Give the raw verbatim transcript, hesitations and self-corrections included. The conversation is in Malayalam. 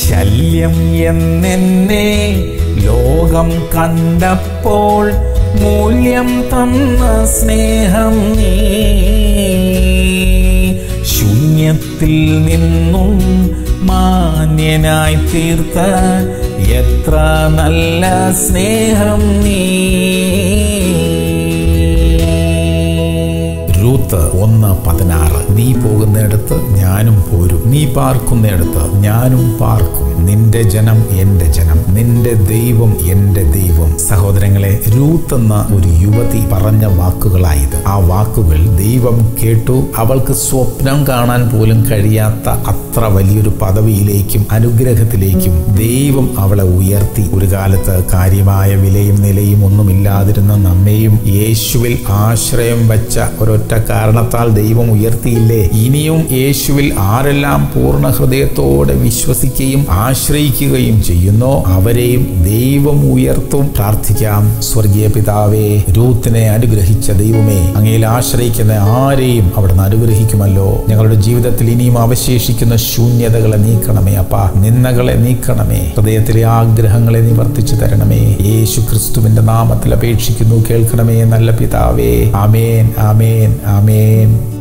ശല്യം എന്നെന്നെ ലോകം കണ്ടപ്പോൾ മൂല്യം തന്ന സ്നേഹം നീ. ശൂന്യത്തിൽ നിന്നും മാന്യനായി തീർത്ത എത്ര നല്ല സ്നേഹം നീ. രൂത്ത് ഒന്ന് പതിനാറ്. നീ പോകുന്നിടത്ത് ഞാനും പോരും, നീ പാർക്കുന്നിടത്ത് ഞാനും പാർക്കും, നിന്റെ ജനം എന്റെ ജനം, നിന്റെ ദൈവം എന്റെ ദൈവം. സഹോദരങ്ങളെ, രൂത്ത് എന്ന ഒരു യുവതി പറഞ്ഞ വാക്കുകളായത്. ആ വാക്കുകൾ ദൈവം കേട്ടു. അവൾക്ക് സ്വപ്നം കാണാൻ പോലും കഴിയാത്ത അത്ര വലിയൊരു പദവിയിലേക്കും അനുഗ്രഹത്തിലേക്കും ദൈവം അവളെ ഉയർത്തി. ഒരു കാലത്ത് കാര്യമായ വിലയും നിലയും ഒന്നുമില്ലാതിരുന്ന നമ്മെയും യേശുവിൽ ആശ്രയം വെച്ച ഒരൊറ്റ കാരണത്താൽ ദൈവം ഉയർത്തിയില്ലേ? ഇനിയും യേശുവിൽ ആരെല്ലാം പൂർണ്ണ ഹൃദയത്തോടെ വിശ്വസിക്കുകയും ആശ്രയിക്കുകയും ചെയ്യുന്നോ അവരെയും ദൈവം ഉയർത്തും. പ്രാർത്ഥിക്കാം. സ്വർഗീയ പിതാവേ, രൂത്തിനെ അനുഗ്രഹിച്ച ദൈവമേ, അങ്ങയിൽ ആശ്രയിക്കുന്ന ആരെയും അവിടുന്ന് അനുഗ്രഹിക്കുമല്ലോ. ഞങ്ങളുടെ ജീവിതത്തിൽ ഇനിയും അവശേഷിക്കുന്ന ശൂന്യതകളെ നീക്കണമേ അപ്പാ, നിന്ദകളെ നീക്കണമേ, ഹൃദയത്തിലെ ആഗ്രഹങ്ങളെ നിവർത്തിച്ചു തരണമേ. യേശു ക്രിസ്തുവിന്റെ നാമത്തിൽ അപേക്ഷിക്കുന്നു, കേൾക്കണമേ നല്ല പിതാവേ. ആമേൻ, ആമേൻ, ആമേൻ.